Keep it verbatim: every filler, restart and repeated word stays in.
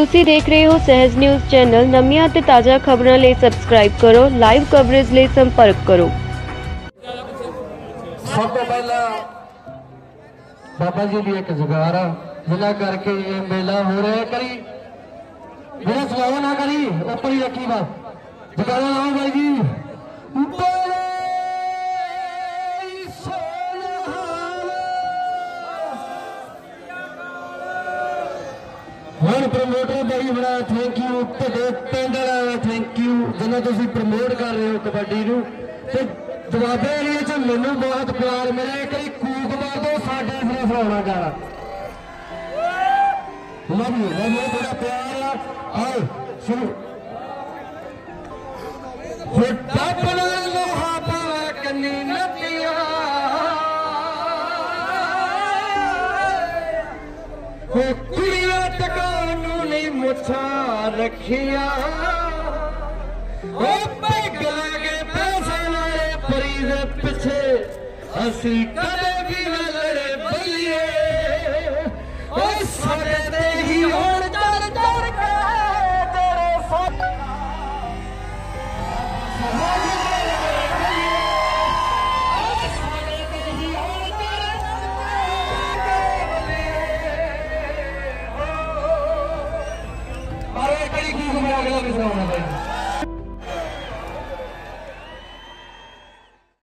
ਤੁਸੀਂ ਦੇਖ ਰਹੇ ਹੋ सहज न्यूज़ चैनल। नवीਆਂ ਤੇ ਤਾਜ਼ਾ ਖਬਰਾਂ ਲਈ ਸਬਸਕ੍ਰਾइब करो। लाइव कवरेज ਲਈ संपर्क करो। सब तो पहला बाबा जी की एक जुगार जिला करके ये मेला हो रहा है। करी मेरा सवाल ना करी ऊपर ही रखी बात जुगारा लाओ भाई जी। ਹੁਣ ਪ੍ਰਮੋਟਰ ਬਾਈ ਬੜਾ ਥੈਂਕ ਯੂ ਤੁਹਾਡੇ ਪਿੰਡ ਵਾਲਾ ਥੈਂਕ ਯੂ ਜਿਹਨਾਂ ਤੁਸੀਂ ਪ੍ਰਮੋਟ ਕਰ ਰਹੇ ਹੋ ਕਬੱਡੀ ਨੂੰ ਤੇ ਦੁਆਬੇ ਏਰੀਏ 'ਚ ਮੈਨੂੰ ਬਹੁਤ ਪਿਆਰ ਮਿਲਿਆ। ਕਈ ਕੂਕ ਮਾਰੋ ਸਾਡੇ ਸਿਰੇ ਫਰਾਉਣਾ ਜਾਣਾ ਲਵ ਯੂ ਲਵ ਯੂ ਬੜਾ ਪਿਆਰ ਆ। ਆਓ ਸ਼ੁਰੂ ਫੁੱਟਾ ਬਣਾ ਲੋਹਾ ਪਾਵਾ ਕੰਨੀ ਨੱਤੀਆਂ ਕੁੜੀਆਂ ਟਕਾਉਣ ਨੂੰ ਨਹੀਂ ਮੁੱਛਾਂ ਰੱਖੀਆਂ ਉਹ ਪੈਗ ਲਾਗੇ ਪੈਸੇ ਵਾਲੇ ਪਰੀ ਦੇ ਪਿੱਛੇ ਅਸੀਂ ਕਦੇ ਵੀ ਨਾ ਲੜੇ ਬੱਲੀਏ ਉਹ ਸਾਡੇ